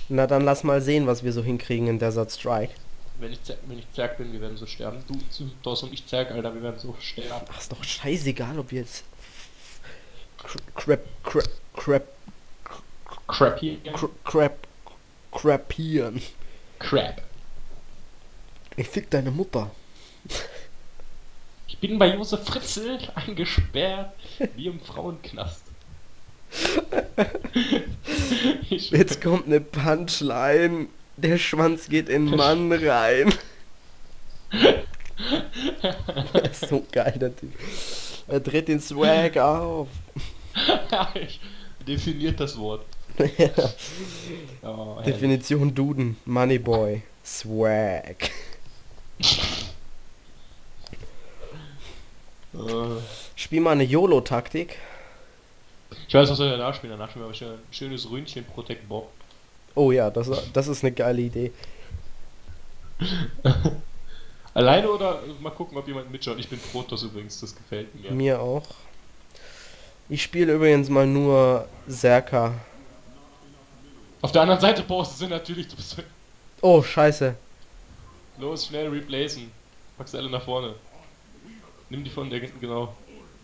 Na dann lass mal sehen, was wir so hinkriegen in Desert Strike. Wenn ich Zerg bin, wir werden so sterben. Du, Dos und ich Zerg, Alter, wir werden so sterben. Ach, ist doch scheißegal, ob wir jetzt crap, crap, crap, Crappy. crap, crapieren. Crap. Ich fick deine Mutter. Ich bin bei Josef Fritzl eingesperrt, wie im Frauenknast. Jetzt kommt eine Punchline. Der Schwanz geht in Mann rein. So geil, der Typ. Er dreht den Swag auf. Ich definiert das Wort. Ja. Oh, Definition Duden. Moneyboy. Swag. Spiel mal eine YOLO-Taktik. Ich weiß, was wir danach spielen. Danach spielen wir aber ein schönes Ründchen Protect Bob. Oh ja, das ist eine geile Idee. Alleine oder mal gucken, ob jemand mitschaut. Ich bin Protoss übrigens, das gefällt mir. Mir auch. Ich spiele übrigens mal nur Serka. Auf der anderen Seite Boss sind natürlich... Oh, scheiße. Los, schnell replacen. Pack sie alle nach vorne. Nimm die von der hinten, genau.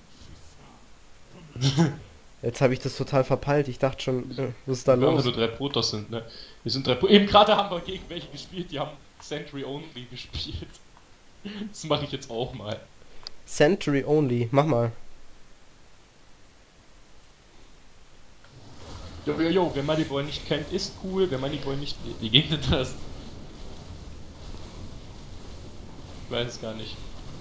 Jetzt habe ich das total verpeilt. Ich dachte schon, was ist da Weil wir los? nur 3 Protoss sind, ne? Wir sind 3 Eben gerade haben wir gegen welche gespielt, die haben Sentry Only gespielt. Das mache ich jetzt auch mal. Century Only. Mach mal. Jo, wer Moneyboy nicht kennt, ist cool. Wer Moneyboy nicht... Wie geht denn das? Ich weiß es gar nicht.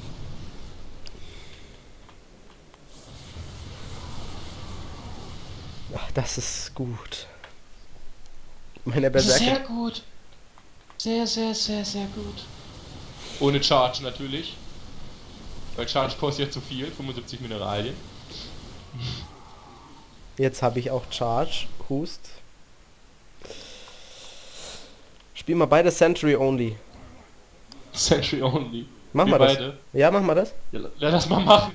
Ach, das ist gut. Meine Das ist Berserker. sehr gut. Sehr gut. Ohne Charge natürlich. Weil Charge kostet ja zu viel, 75 Mineralien. Jetzt habe ich auch Charge. Hust. Spiel mal beide Century Only. Century Only. Mach Wir mal das. beide. Ja, mach mal das. Ja, lass mal machen.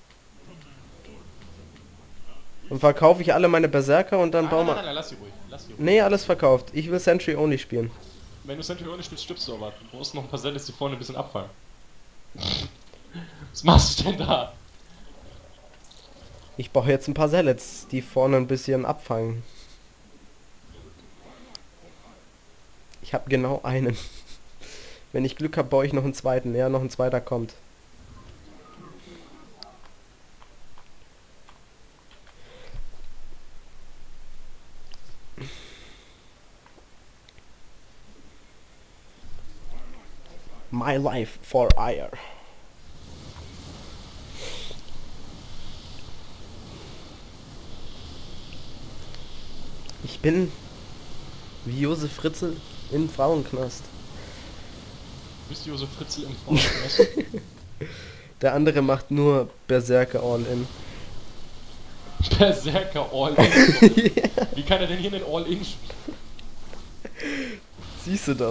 Dann verkaufe ich alle meine Berserker und dann Nein, bauen nein, wir... nein, lass sie ruhig. Nee, alles verkauft. Ich will Century Only spielen. Wenn du Century Only spielst, stirbst du aber. Du brauchst noch ein paar Selles, die vorne ein bisschen abfangen. Was machst du denn da? Ich baue jetzt ein paar Sellets, die vorne ein bisschen abfangen. Ich habe genau einen. Wenn ich Glück habe, baue ich noch einen zweiten. Ja, noch ein zweiter kommt. My life for ire. Ich bin wie Josef Fritzl im Frauenknast. Du bist Josef Fritzl im Frauenknast. Der andere macht nur Berserker All-In. Berserker All-In. Wie kann er denn hier einen All-In spielen? Siehst du doch.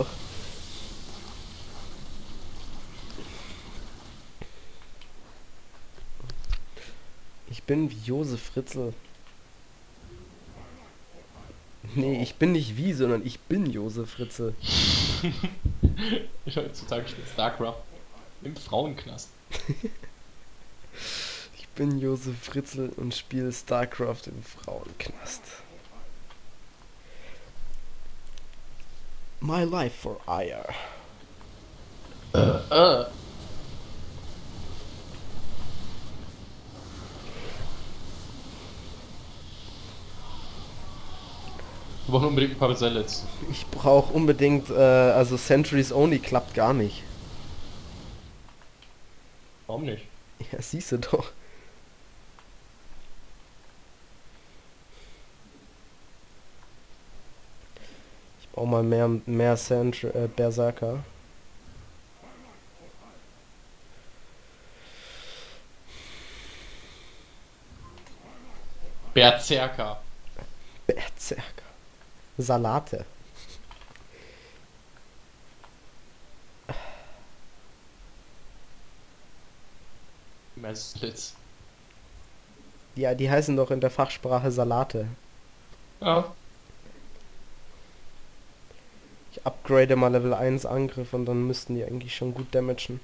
Ich bin wie Josef Fritzl. Nee, ich bin nicht wie, sondern ich bin Josef Fritzl. Ich heutzutage spiele StarCraft im Frauenknast. Ich bin Josef Fritzl und spiele StarCraft im Frauenknast. My life for ire. Wir brauchen unbedingt ein paar Sellets. Ich brauche unbedingt, also Centuries Only klappt gar nicht. Warum nicht? Ja, siehst du doch. Ich brauche mal mehr Berserker. Berserker. Berserker. Salate. Mehr Slits. Ja, die heißen doch in der Fachsprache Salate. Ja. upgrade mal Level 1 Angriff und dann müssten die eigentlich schon gut damagen.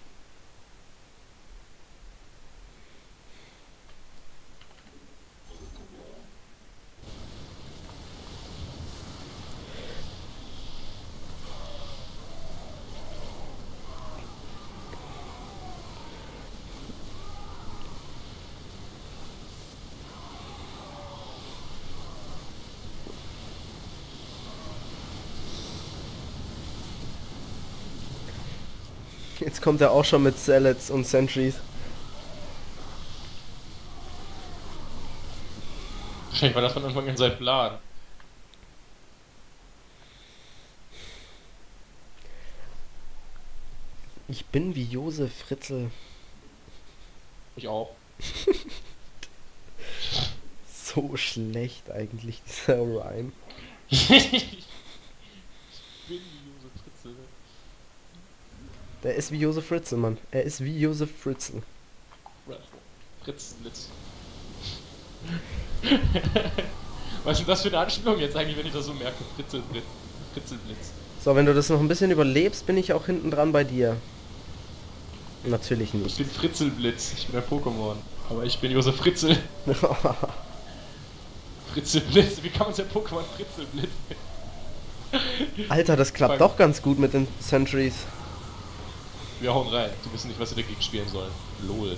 Jetzt kommt er auch schon mit Zealots und Sentries. Wahrscheinlich war das von Anfang an sein Plan. Ich bin wie Josef Fritzl. Ich auch. So schlecht eigentlich, dieser Rhyme. Ich bin wie Josef Fritzl. Der ist wie Josef Fritzl, Mann. Er ist wie Josef Fritzl. Fritzlitz. Was ist denn das für eine Anspielung jetzt eigentlich, wenn ich das so merke? Fritzelblitz. So, wenn du das noch ein bisschen überlebst, bin ich auch hinten dran bei dir. Natürlich nicht. Ich bin Fritzelblitz, ich bin ein Pokémon. Aber ich bin Josef Fritzl. Fritzelblitz, wie kann man sein Pokémon Fritzelblitz? Alter, das klappt doch ganz gut mit den Sentries. Wir hauen rein. Die wissen nicht, was sie dagegen spielen sollen. LOL.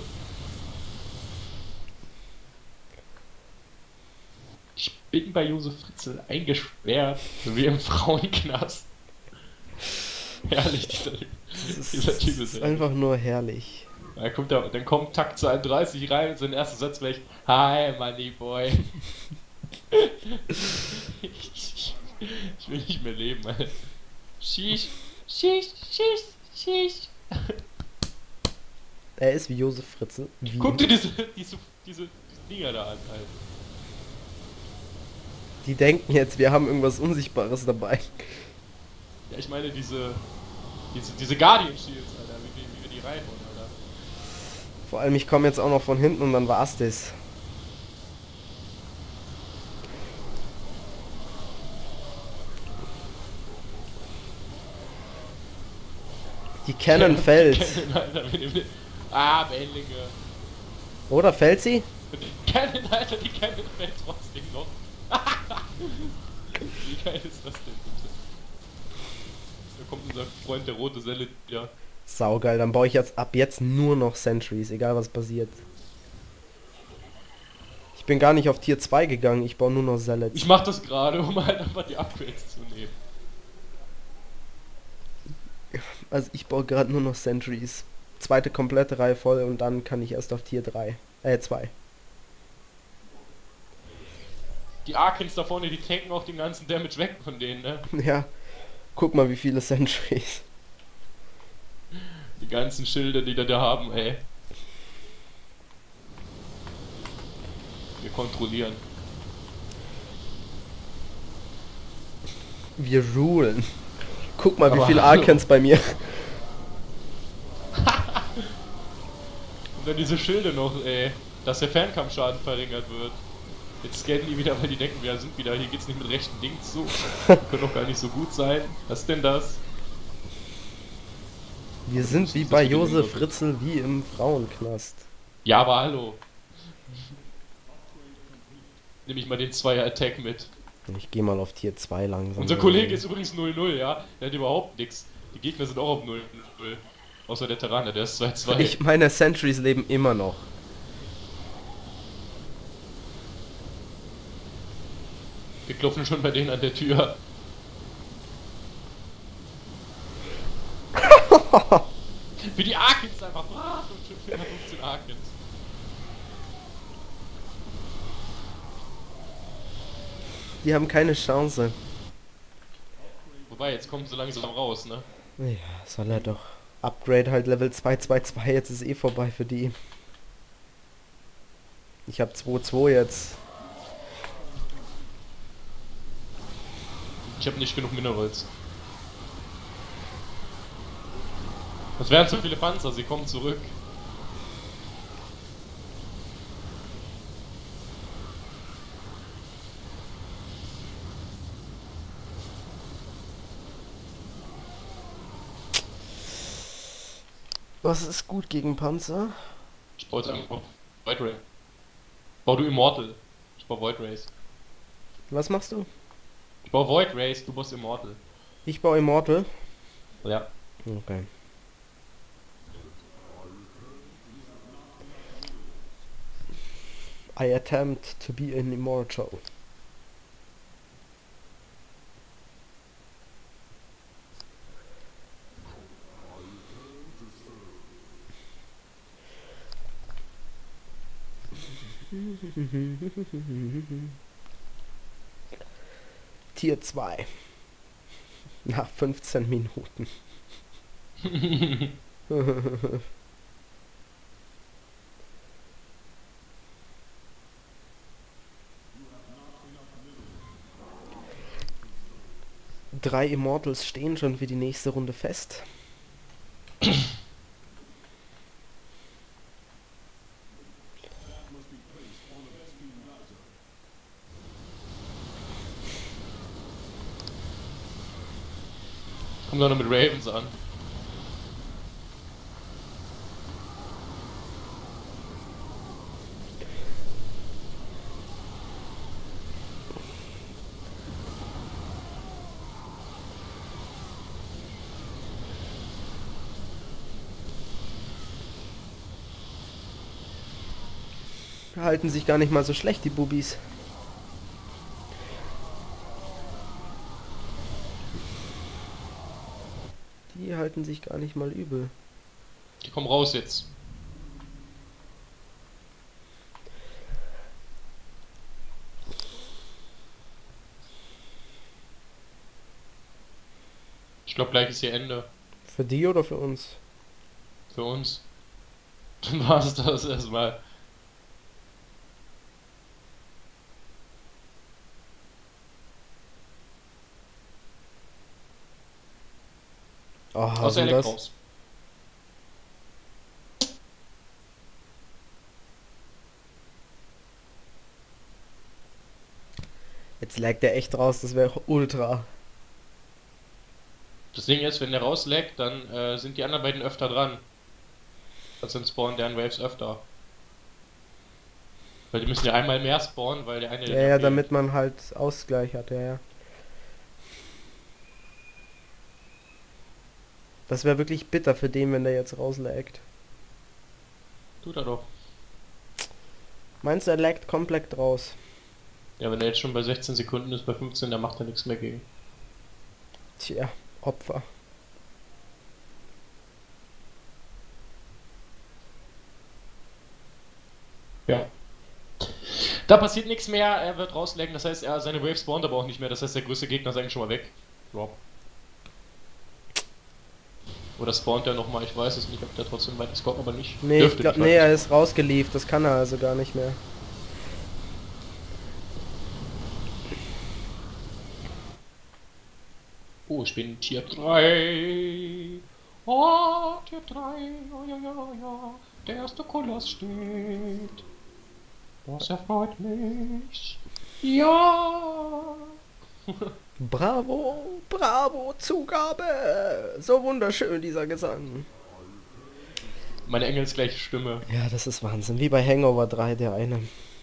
Ich bin bei Josef Fritzl eingesperrt, wie im Frauenknast. Herrlich, dieser Typ ist einfach nur herrlich. Dann kommt Takt 32 rein, sein erster Satz vielleicht: Hi, Money Boy. Ich will nicht mehr leben, Alter. Shish, shish, shish, shish. Er ist wie Josef Fritzl. Wie? Guck dir diese Dinger da an, Alter. Die denken jetzt, wir haben irgendwas Unsichtbares dabei. Ja, ich meine diese Guardian Shields, Alter, wie wir die reinholen, Alter. Vor allem, ich komme jetzt auch noch von hinten und dann war's das. Die Cannon fällt. Bändige. Oder fällt sie? Die Cannon, Alter, die Cannon fällt trotzdem noch. Wie geil ist das denn, bitte? Da kommt unser Freund, der rote Selle, ja. Saugeil, dann baue ich jetzt ab jetzt nur noch Sentries, egal was passiert. Ich bin gar nicht auf Tier 2 gegangen, ich baue nur noch Zealots. Ich mach das gerade, um halt einfach die Upgrades zu nehmen. Also ich baue gerade nur noch Sentries. Zweite komplette Reihe voll und dann kann ich erst auf Tier 3. 2. Die Arkins da vorne, die tanken auch den ganzen Damage weg von denen, ne? Ja. Guck mal, wie viele Sentries. Die ganzen Schilder, die da haben, ey. Wir kontrollieren. Wir rulen. Guck mal, wie viele Arkans bei mir. Und dann diese Schilde noch, ey. Dass der Fernkampfschaden verringert wird. Jetzt scannen die wieder, weil die denken, wir sind wieder, hier geht's nicht mit rechten Dingen zu. Wir können doch gar nicht so gut sein. Was ist denn das? Wir sind wie bei Josef Fritzl, wie im Frauenknast. Ja, aber hallo. Nehme ich mal den Zweier-Attack mit. Ich gehe mal auf Tier 2 langsam. Unser Kollege ist übrigens 0-0, ja? Der hat überhaupt nichts. Die Gegner sind auch auf 0-0. Außer der Terraner, der ist 2-2. Meine Sentries leben immer noch. Wir klopfen schon bei denen an der Tür. Wie die Arkins einfach brav und schon 415 Arkins. Die haben keine Chance. Wobei, jetzt kommt so langsam raus, ne? Ja, soll er doch. Upgrade halt Level 222, jetzt ist eh vorbei für die. Ich hab 2-2 jetzt. Ich habe nicht genug Minerals. Das wären zu viele Panzer, sie kommen zurück. Was ist gut gegen Panzer? Ich baue jetzt einfach Void Race. Bau du Immortal. Ich baue Void Race. Was machst du? Ich baue Void Race, du baust Immortal. Ich baue Immortal. Ja. Okay. I attempt to be an immortal. Tier 2. Nach 15 Minuten. Drei Immortals stehen schon für die nächste Runde fest. Kommt doch noch mit Ravens an. Halten sich gar nicht mal so schlecht, die Bubis. Die halten sich gar nicht mal übel. Die kommen raus jetzt. Ich glaube, gleich ist hier Ende. Für die oder für uns? Für uns. Dann war es das erstmal. Oh, Außer sind das? Elektros. Jetzt laggt der echt raus, das wäre ultra. Das Ding ist, wenn der rauslaggt, dann sind die anderen beiden öfter dran. Also dann spawnen deren Waves öfter. Weil die müssen ja einmal mehr spawnen, weil der eine... Ja, ja, damit man halt Ausgleich hat, ja, ja. Das wäre wirklich bitter für den, wenn der jetzt rauslaggt. Tut er doch. Meinst du, er laggt komplett raus? Ja, wenn er jetzt schon bei 16 Sekunden ist, bei 15, dann macht er nichts mehr gegen. Tja, Opfer. Ja. Da passiert nichts mehr, er wird rauslaggen, das heißt, seine Wave spawnt aber auch nicht mehr, das heißt, der größte Gegner ist eigentlich schon mal weg. Drop. Oder spawnt er nochmal, ich weiß es nicht, ob der trotzdem weiter spawnt, aber nicht. Nee, Dürfte ich glaub, nicht nee, weiter er ist rausgelieft, das kann er also gar nicht mehr. Oh, ich bin Tier 3. Oh, Tier 3. Oh, ja, ja, ja. Der erste Koloss steht. Das erfreut mich. Ja. Bravo, bravo, Zugabe! So wunderschön, dieser Gesang. Meine engelsgleiche Stimme. Ja, das ist Wahnsinn. Wie bei Hangover 3, der eine.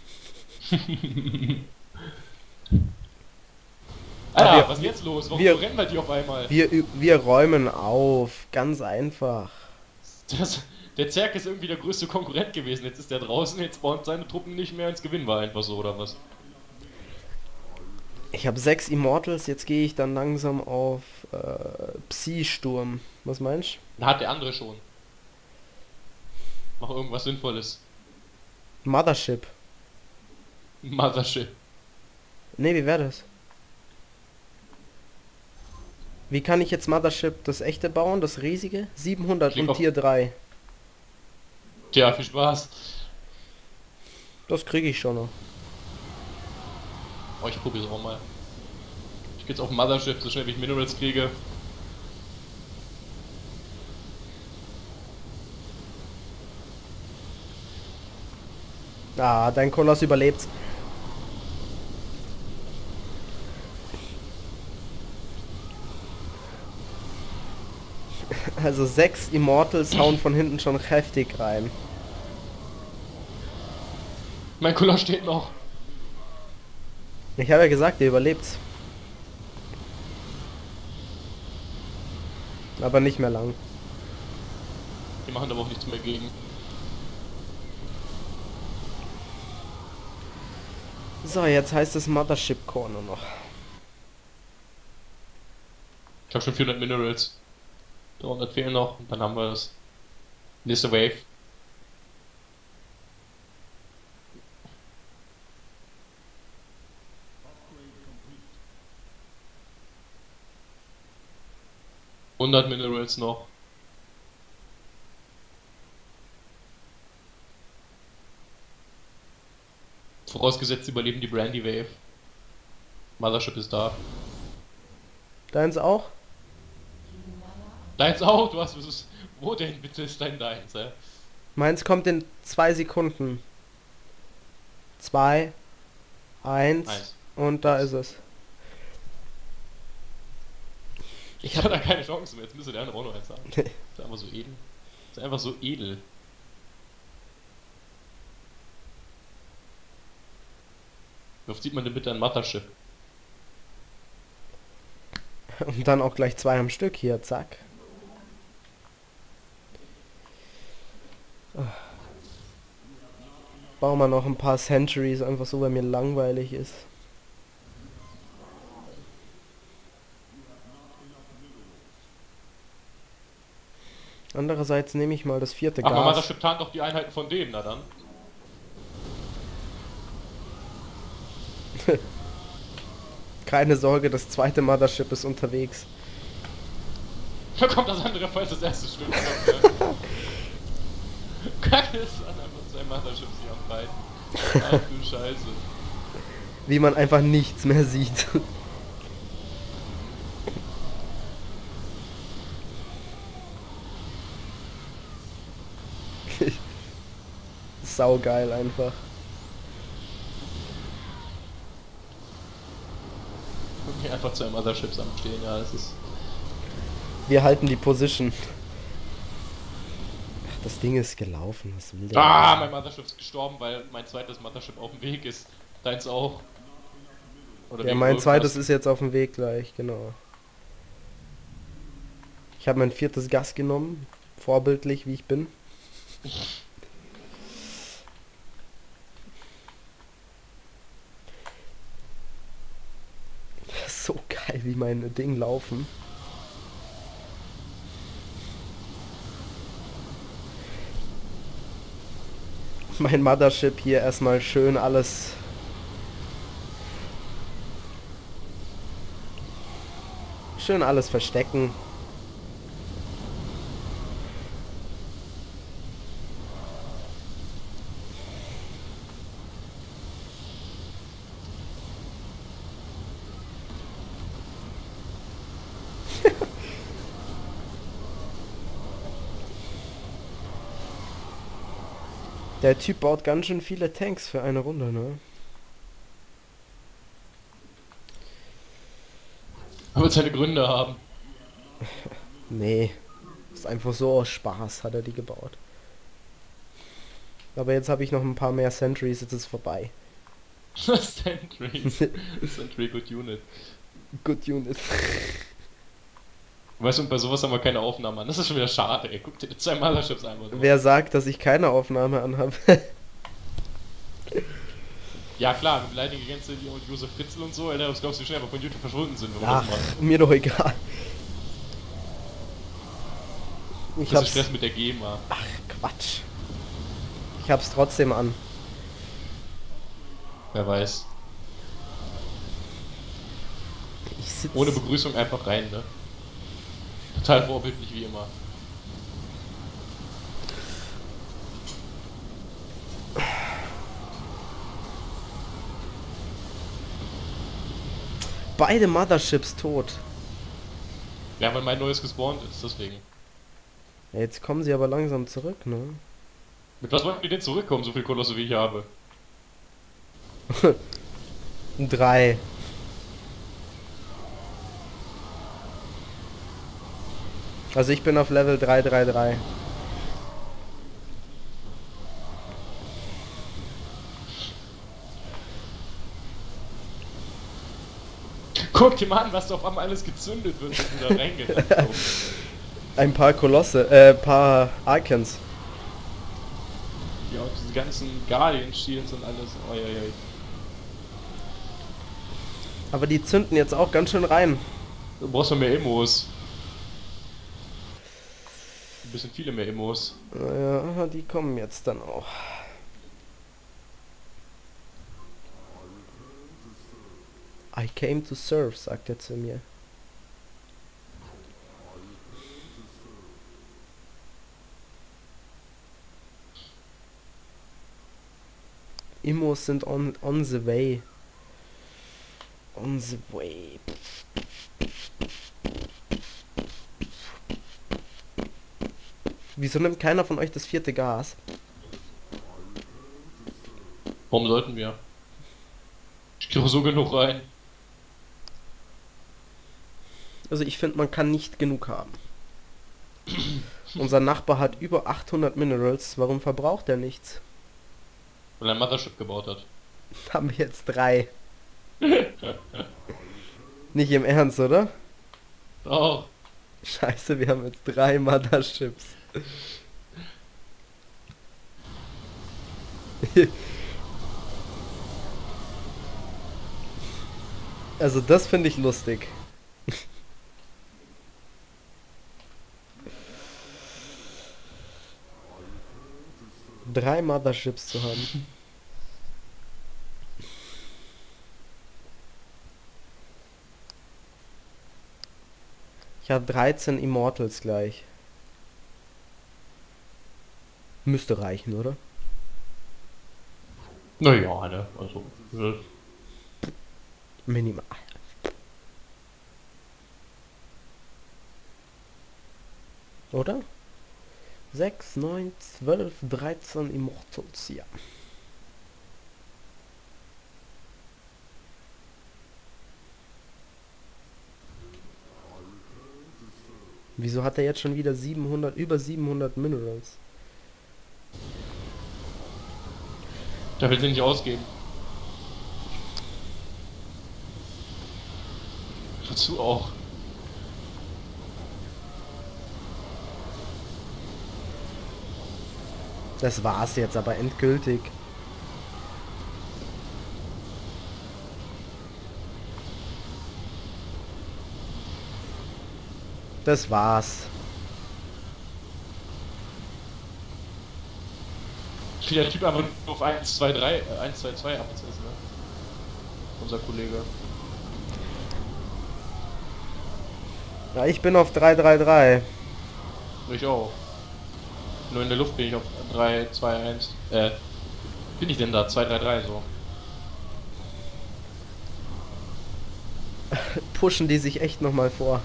Alter, was ist denn jetzt los? Warum wir- rennen wir die auf einmal? Wir räumen auf. Ganz einfach. Der Zerg ist irgendwie der größte Konkurrent gewesen. Jetzt ist der draußen, jetzt spawnt seine Truppen nicht mehr, ins gewinnen wir einfach so, oder was? Ich habe 6 Immortals, jetzt gehe ich dann langsam auf Psi-Sturm. Was meinst Dann hat der andere schon. Mach irgendwas Sinnvolles. du? Mothership. Mothership. Ne, wie wäre das? Wie kann ich jetzt Mothership das echte bauen, das riesige? 700 Klick und auf- Tier 3. Tja, viel Spaß. Das kriege ich schon noch. Oh, ich probier's auch mal. Ich geh jetzt auf Mothership, so schnell wie ich Minerals kriege. Ah, dein Koloss überlebt's. Also 6 Immortals hauen von hinten schon heftig rein. Mein Koloss steht noch. Ich habe ja gesagt, ihr überlebt's. Aber nicht mehr lang. Die machen aber auch nichts mehr gegen. So, jetzt heißt es Mothership Core nur noch. Ich habe schon 400 Minerals. 300 fehlen noch und dann haben wir das. Nächste Wave. ...100 Minerals noch. Vorausgesetzt überleben die Brandy Wave. Mothership ist da. Deins auch? Deins auch, du hast es. Wo denn bitte ist deins, hä? Meins kommt in 2 Sekunden. 2, 1 und da ist es. Ich habe da keine Chance mehr, jetzt müsste der andere auch noch eins haben. Das ist einfach so edel. Das ist einfach so edel. Wie oft sieht man denn bitte ein Mothership? Und dann auch gleich 2 am Stück hier, zack. Bauen wir noch ein paar Centuries, einfach so, weil mir langweilig ist. Andererseits nehme ich mal das 4. Ach, Gas. Mothership tarnt doch die Einheiten von denen, na dann. Keine Sorge, das 2. Mothership ist unterwegs. Da kommt das andere, falls das erste Stück kommt. Kacke ist an einfach 2 Motherships hier am Reiten. Ach du Scheiße. Wie man einfach nichts mehr sieht. Saugeil einfach. Okay, einfach 2 Motherships am Stehen, ja, das ist... Wir halten die Position. Ach, das Ding ist gelaufen, was will der? Ah, mein Mothership ist gestorben, weil mein zweites Mothership auf dem Weg ist. Deins auch. Oder Ja, wegen mein irgendwas. zweites ist jetzt auf dem Weg gleich, genau. Ich habe mein 4. Gas genommen, vorbildlich wie ich bin. So geil, wie meine Ding laufen. Mein Mothership hier erstmal schön alles. Schön alles verstecken. Der Typ baut ganz schön viele Tanks für eine Runde, ne? Er wird seine Gründe haben. Nee. Ist einfach so aus Spaß hat er die gebaut. Aber jetzt habe ich noch ein paar mehr Centuries, jetzt ist es vorbei. Sentry. Sentry Good Unit. Good Unit. Weißt du, bei sowas haben wir keine Aufnahme an. Das ist schon wieder schade, ey. Guck dir die 2 Motherships einmal an. Wer sagt, dass ich keine Aufnahme anhabe? Ja klar, wir beleidigen die ganze Josef Fritzl und so, Alter, was glaubst du, wie schnell wir von YouTube verschwunden sind, wenn wir Ach, das machen? mir doch egal. Ich Das ist hab's. Stress mit der GEMA. Ach, Quatsch. Ich hab's trotzdem an. Wer weiß. Ich sitz. Ohne Begrüßung einfach rein, ne? Total vorbildlich wie immer. Beide Motherships tot. Ja, weil mein neues gespawnt ist, deswegen. Ja, jetzt kommen sie aber langsam zurück, ne? Mit was wollen die denn zurückkommen, so viel Kolosse wie ich habe? Also ich bin auf Level 333. Guck dir mal an, was da auf einmal alles gezündet wird, wenn du da reingerannt kommst. Ein paar Kolosse, paar Icons. Ja, und diese ganzen Guardian-Shields und alles. Oi, oi, oi. Aber die zünden jetzt auch ganz schön rein. Du brauchst noch mehr Emos. Ein bisschen viele mehr Emos. Ja, die kommen jetzt dann auch. I came to serve, sagt er zu mir. Immos sind on the way. On the way. Wieso nimmt keiner von euch das 4. Gas? Warum sollten wir? Ich kriege so genug rein. Also ich finde, man kann nicht genug haben. Unser Nachbar hat über 800 Minerals. Warum verbraucht er nichts? Weil er ein Mothership gebaut hat. Haben wir jetzt 3. Nicht im Ernst, oder? Doch. Scheiße, wir haben jetzt 3 Motherships. Also das finde ich lustig. Drei Motherships zu haben. Ich habe 13 Immortals gleich. Müsste reichen, oder? Naja, ne, also. Minimal. Oder? 6, 9, 12, 13 Immortals, ja. Wieso hat er jetzt schon wieder 700, über 700 Minerals? Da will sie nicht ausgeben. Wozu auch? Das war's jetzt aber endgültig. Das war's. Wie der Typ einfach nur auf 1, 2, 3, 1, 2, 2 abgesetzt, ne? Unser Kollege. Ja, ich bin auf 333. Ich auch. Nur in der Luft bin ich auf 3, 2, 1. Bin ich denn da? 2, 3, 3 so. Pushen die sich echt nochmal vor.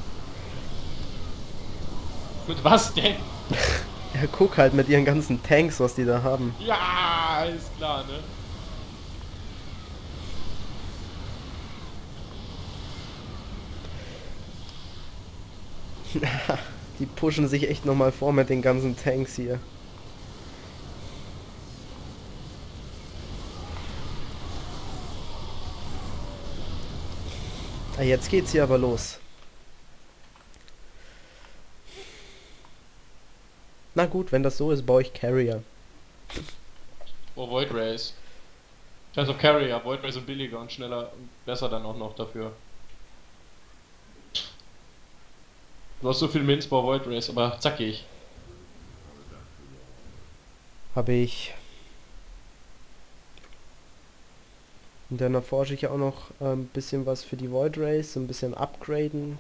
Mit was denn? Ja, guck halt mit ihren ganzen Tanks, was die da haben. Ja, ist klar, ne? Die pushen sich echt nochmal vor mit den ganzen Tanks hier. Ah, jetzt geht's hier aber los. Na gut, wenn das so ist, baue ich Carrier. Oh, Void Race. Scheiß auf Carrier, Void Race sind billiger und schneller und besser dann auch noch dafür. Du hast so viel Minz bei Void Race, aber zackig. Habe ich. Und dann erforsche ich auch noch ein bisschen was für die Void Race, so ein bisschen upgraden.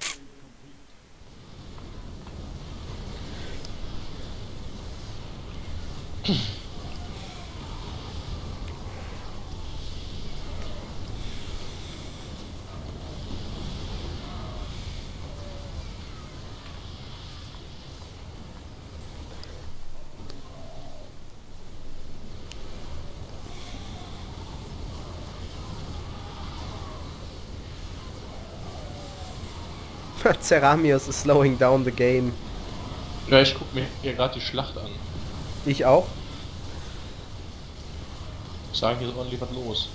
Ceramios is slowing down the game. Ja, ich guck mir hier gerade die Schlacht an. Ich auch. Sagen, hier ist ordentlich was los.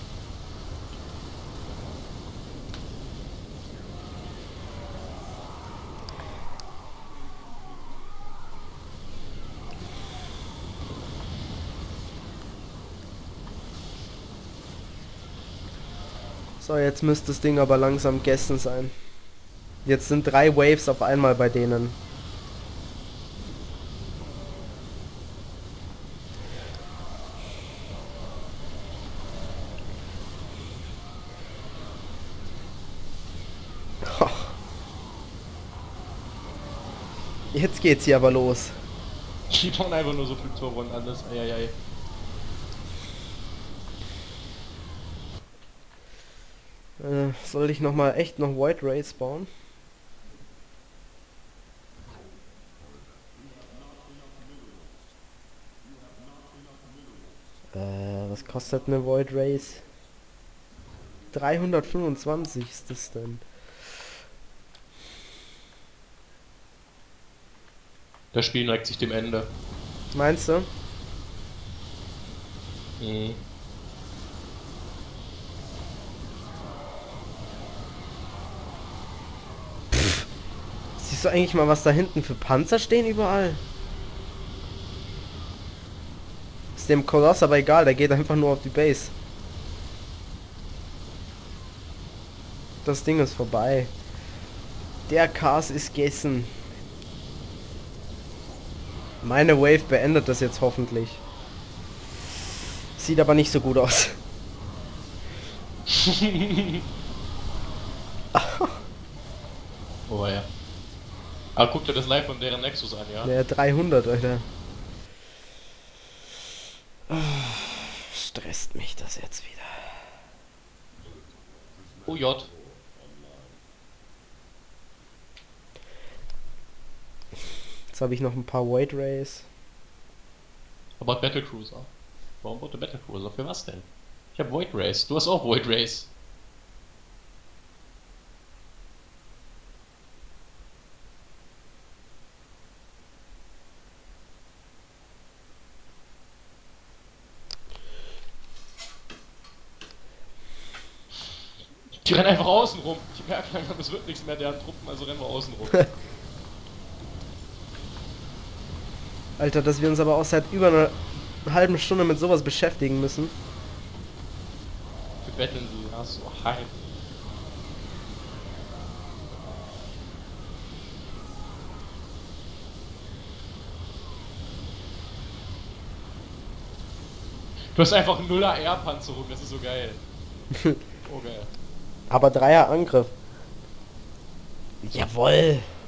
So, jetzt müsste das Ding aber langsam gegessen sein. Jetzt sind 3 Waves auf einmal bei denen. Jetzt geht's hier aber los. Die bauen einfach nur so viel Turbo und alles. Eieiei. Soll ich nochmal echt noch Void Rays bauen? Was kostet eine Void Race? 325 ist das denn? Das Spiel neigt sich dem Ende. Meinst du? Mhm. Siehst du eigentlich mal, was da hinten für Panzer stehen überall? Ist dem Koloss aber egal, der geht einfach nur auf die Base. Das Ding ist vorbei. Der Cars ist gegessen. Meine Wave beendet das jetzt hoffentlich. Sieht aber nicht so gut aus. Oh ja. Aber guck dir das Live von deren Nexus an, ja? Der 300, Alter. Stresst mich das jetzt wieder. Oh J. Jetzt habe ich noch ein paar Void Rays. Aber Battlecruiser. Warum baut der Battlecruiser? Für was denn? Ich hab Void Race. Du hast auch Void Race. Die rennen einfach außen rum. Ich merke langsam, es wird nichts mehr der Truppen, also rennen wir außen rum. Alter, dass wir uns aber auch seit über einer halben Stunde mit sowas beschäftigen müssen. Wir betteln sie, ja, so high. Du hast einfach 0er Air-Panzerung, das ist so geil. Oh geil. Aber Dreier Angriff. Jawoll.